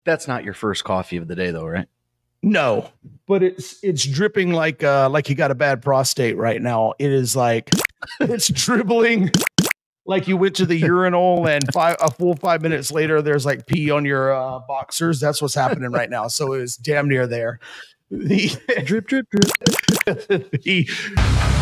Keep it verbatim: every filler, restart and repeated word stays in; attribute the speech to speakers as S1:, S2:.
S1: That's not your first coffee of the day, though, right?
S2: No, but it's it's dripping like uh, like you got a bad prostate right now. It is like it's dribbling like you went to the urinal and five a full five minutes later there's like pee on your uh, boxers. That's what's happening right now. So it was damn near there. The
S1: drip, drip, drip.
S2: the